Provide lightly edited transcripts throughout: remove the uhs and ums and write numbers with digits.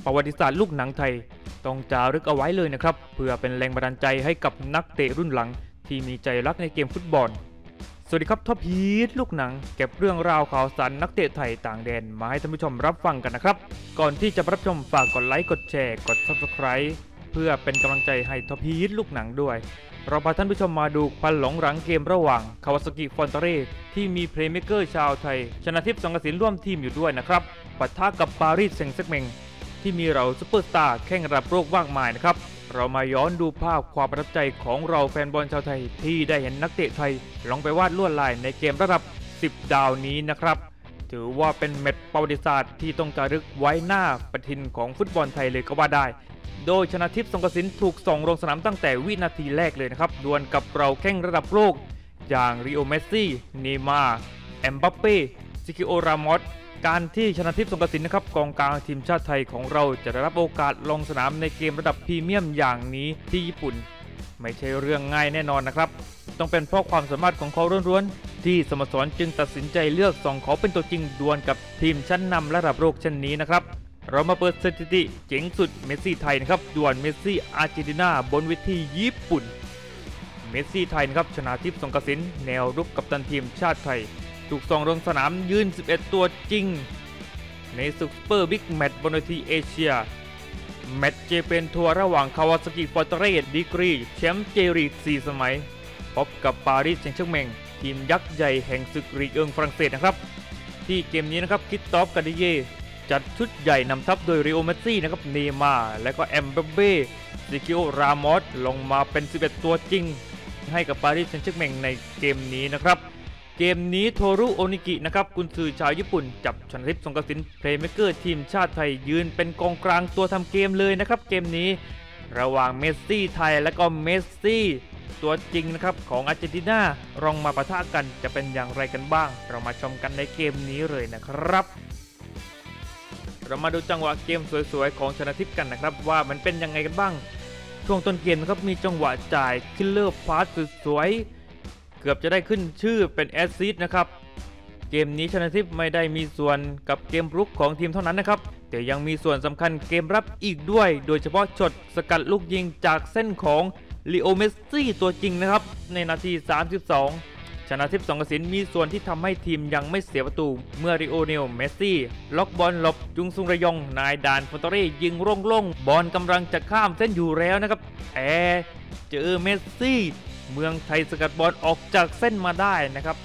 ประวัติศาสตร์ลูกหนังไทยต้องจารึกเอาไว้เลยนะครับเพื่อเป็นแรงบันดาลใจให้กับนักเตะรุ่นหลังที่มีใจรักในเกมฟุตบอลสวัสดีครับท็อปฮีทลูกหนังเก็บเรื่องราวข่าวสารนักเตะไทยต่างแดนมาให้ท่านผู้ชมรับฟังกันนะครับก่อนที่จะรับชมฝากกดไลค์กดแชร์กด Subscribe เพื่อเป็นกำลังใจให้ท็อปฮีทลูกหนังด้วยเราพาท่านผู้ชมมาดูควันหลงรังเกมระหว่างคาวาซากิฟอนเตเร่ที่มีเพลย์เมกเกอร์ชาวไทยชนะทิพย์ สงกสินร่วมทีมอยู่ด้วยนะครับปะทะกับปารีสแซงต์แชร์แมงที่มีเราซุปเปอร์สตาร์แข่งระดับโลกมากมายนะครับเรามาย้อนดูภาพความประทับใจของเราแฟนบอลชาวไทยที่ได้เห็นนักเตะไทยลงไปวาดลวดลายในเกมระดับ10 ดาวนี้นะครับถือว่าเป็นแมตช์ประวัติศาสตร์ที่ต้องจารึกไว้หน้าปฏิทินของฟุตบอลไทยเลยก็ว่าได้โดยชนะทิพย์ สงกสินถูกส่งลงสนามตั้งแต่วินาทีแรกเลยนะครับดวลกับเราแข่งระดับโลกอย่างริโอ เมสซี่ เนย์มาร์ เอ็มบัปเป้ ซิกิโอ รามอสการที่ชนะทิพย์ สงกสินนะครับกองกลางทีมชาติไทยของเราจะได้รับโอกาสลงสนามในเกมระดับพรีเมียมอย่างนี้ที่ญี่ปุ่นไม่ใช่เรื่องง่ายแน่นอนนะครับต้องเป็นเพราะความสามารถของเขาล้วนๆที่สโมสรจึงตัดสินใจเลือกส่งเขาเป็นตัวจริงดวลกับทีมชั้นนำระดับโลกเช่นนี้นะครับเรามาเปิดสถิติเจ๋งสุดเมสซี่ไทยนะครับดวลเมสซี่อาร์เจนตินาบนเวทีญี่ปุ่นเมสซี่ไทยนะครับชนะทิพย์ สงกสินแนวรุกกัปตันทีมชาติไทยถูกส่งลงสนามยืน11ตัวจริงในซุปเปอร์บิ๊กแมตช์บนเวทีเอเชียแมตช์เจเปนทัวร์ระหว่างคาวาซากิฟอนเตเร่ดีกรีแชมป์เจลีก4 สมัยพบกับปารีสแซงต์แชร์แมงทีมยักษ์ใหญ่แห่งศึกลีกเอิงฝรั่งเศสนะครับที่เกมนี้นะครับคริสตอฟ กาดิเย่จัดชุดใหญ่นำทัพโดยริโอ เมสซี่นะครับเนย์มาร์และก็เอ็มบัปเป้ ซิกิโอ รามอสลงมาเป็น11ตัวจริงให้กับปารีสแซงต์แชร์แมงในเกมนี้นะครับเกมนี้โทรุ โอนิกินะครับกุนซือชาวญี่ปุ่นจับชนะทิพย์ สงกสินเพลย์เมกเกอร์ทีมชาติไทยยืนเป็นกองกลางตัวทำเกมเลยนะครับเกมนี้ระหว่างเมสซี่ไทยและก็เมสซี่ตัวจริงนะครับของอาร์เจนตินาลองมาปะทะกันจะเป็นอย่างไรกันบ้างเรามาชมกันในเกมนี้เลยนะครับเรามาดูจังหวะเกมสวยๆของชนะทิพย์กันนะครับว่ามันเป็นยังไงกันบ้างช่วงต้นเกมนะครับมีจังหวะจ่ายคิลเลอร์พาสสวยๆเกือบจะได้ขึ้นชื่อเป็นแอสซิสต์นะครับเกมนี้ชนะทิพย์ไม่ได้มีส่วนกับเกมรุกของทีมเท่านั้นนะครับแต่ยังมีส่วนสำคัญเกมรับอีกด้วยโดยเฉพาะช็อตสกัดลูกยิงจากเส้นของลิโอ เมสซี่ตัวจริงนะครับในนาที32ชนะทิพย์ สงกสินมีส่วนที่ทำให้ทีมยังไม่เสียประตูเมื่อริโอเนล เมสซี่ล็อกบอลหลบจุงซุงระยองนายดานฟอนเตเร่ยิงโล่งๆบอลกำลังจะข้ามเส้นอยู่แล้วนะครับเจอเมสซี่เมืองไทยสกัดบอลออกจากเส้นมาได้นะครับ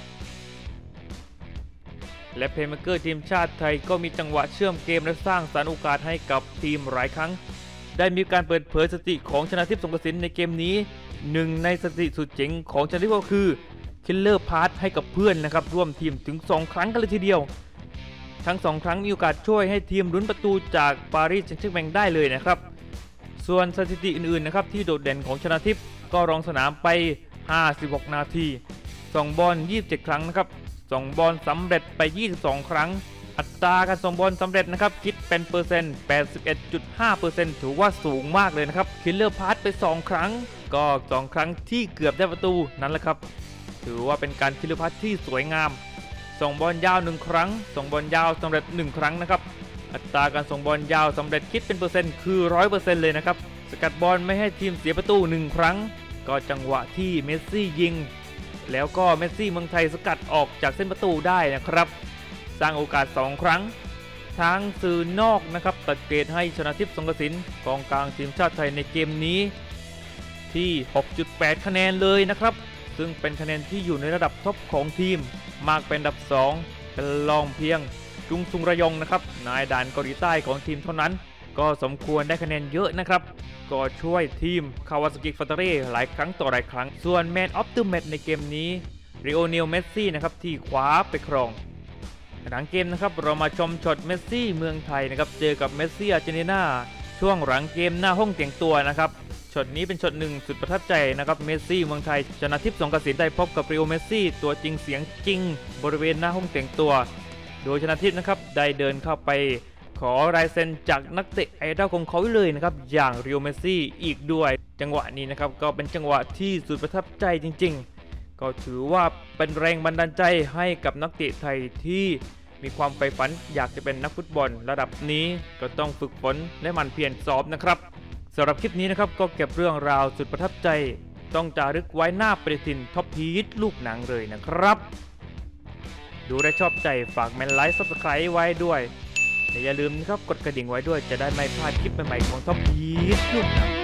และเพลย์เมกเกอร์ทีมชาติไทยก็มีจังหวะเชื่อมเกมและสร้างสรรค์โอกาสให้กับทีมหลายครั้งได้มีการเปิดเผยสถิติของชนะทิพย์ สงกสินในเกมนี้หนึ่งในสถิติสุดเจ๋งของชนะทิพย์ก็คือคิลเลอร์พาสให้กับเพื่อนนะครับร่วมทีมถึง2 ครั้งกันเลยทีเดียวทั้ง2 ครั้งมีโอกาสช่วยให้ทีมลุ้นประตูจากปารีสแซงต์แชร์แมงได้เลยนะครับส่วนสถิติอื่นๆนะครับที่โดดเด่นของชนะทิพย์ก็รองสนามไป56 นาทีส่งบอล27 ครั้งนะครับส่งบอลสำเร็จไป22 ครั้งอัตราการส่งบอลสำเร็จนะครับคิดเป็นเปอร์เซ็นต์ 81.5% ถือว่าสูงมากเลยนะครับคิลเลอร์พาสไป2 ครั้งก็2 ครั้งที่เกือบได้ประตูนั่นแหละครับถือว่าเป็นการคิลเลอร์พาสที่สวยงามส่งบอลยาว1 ครั้งส่งบอลยาวสำเร็จ1 ครั้งนะครับอัตราการส่งบอลยาวสำเร็จคิดเป็นเปอร์เซ็นต์คือ 100% เลยนะครับสกัดบอลไม่ให้ทีมเสียประตู1 ครั้งก็จังหวะที่เมสซี่ยิงแล้วก็เมสซี่เมืองไทยสกัดออกจากเส้นประตูได้นะครับสร้างโอกาส2 ครั้งทางสื่อนอกนะครับตัดเกรดให้ชนะทิพย์ สงกสินกองกลางทีมชาติไทยในเกมนี้ที่ 6.8 คะแนนเลยนะครับซึ่งเป็นคะแนนที่อยู่ในระดับท็อปของทีมมากเป็นอันดับ2เป็นรองเพียงจุงซุงระยองนะครับนายด่านเกาหลีใต้ของทีมเท่านั้นก็สมควรได้คะแนนเยอะนะครับก็ช่วยทีมคาวาซากิฟอนเตเร่หลายครั้งต่อหลายครั้งส่วนแมนออฟเดอะแมตช์ในเกมนี้ริโอเนล เมสซี่นะครับที่คว้าไปครองหลังเกมนะครับเรามาชมช็อตเมสซี่เมืองไทยนะครับเจอกับเมสซี่อาร์เจนตินาช่วงหลังเกมหน้าห้องแต่งตัวนะครับช็อตนี้เป็นช็อตหนึ่งสุดประทับใจนะครับเมสซี่เมืองไทยชนะทิพย์ สงกสินได้พบกับริโอ เมสซี่ตัวจริงเสียงจริงบริเวณหน้าห้องแต่งตัวโดยชนะทิพย์นะครับได้เดินเข้าไปขอลายเซ็นจากนักเตะไอดอลของเขาเลยนะครับอย่างริโอ เมสซี่อีกด้วยจังหวะนี้นะครับก็เป็นจังหวะที่สุดประทับใจจริงๆก็ถือว่าเป็นแรงบันดาลใจให้กับนักเตะไทยที่มีความใฝ่ฝันอยากจะเป็นนักฟุตบอลระดับนี้ก็ต้องฝึกฝนและหมั่นเพียรซ้อมนะครับสำหรับคลิปนี้นะครับก็เก็บเรื่องราวสุดประทับใจต้องจารึกไว้หน้าปฏิทินท็อปพีทลูกหนังเลยนะครับดูและชอบใจฝากแมนไลค์ Subscribe ไว้ด้วยและอย่าลืมนะครับกดกระดิ่งไว้ด้วยจะได้ไม่พลาดคลิปใหม่ๆของท็อปพีทลูกหนัง